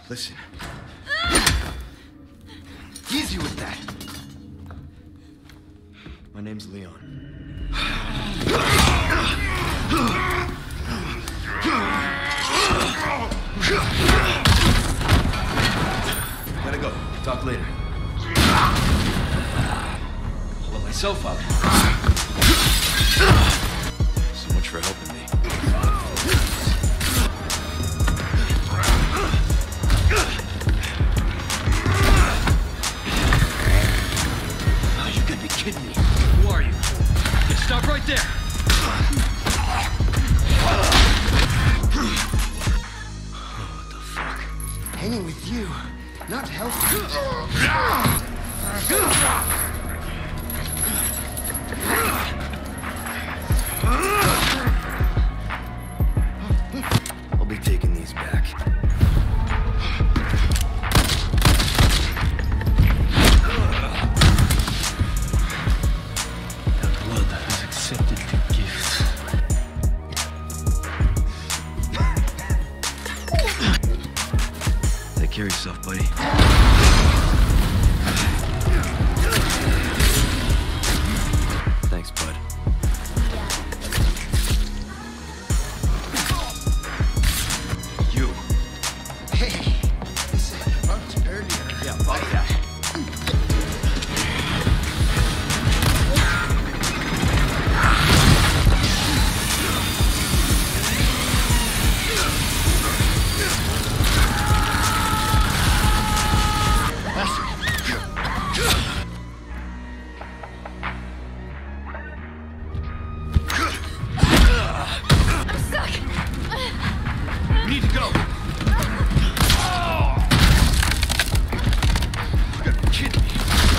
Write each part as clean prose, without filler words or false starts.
Listen. Easy with that. My name's Leon. Gotta go. Talk later. I'll let myself out. So much for helping me. Oh, you gotta be kidding me. Who are you? Yeah, stop right there. What the fuck? Hanging with you, not helping. I'll be taking these back. The blood has accepted the gift. Take care of yourself, buddy. Thanks, bud. You. Hey, this rubbed earlier. Yeah, fuck that. I'm stuck. We need to go. You gotta be kidding me.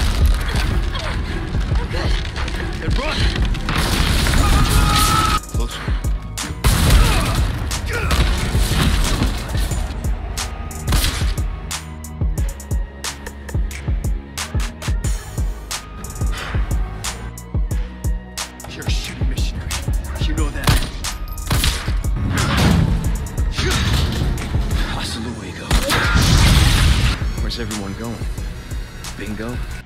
I'm good. Then run. Closer. You're a shooting missionary. You know that. Hasta luego. Where's everyone going? Bingo?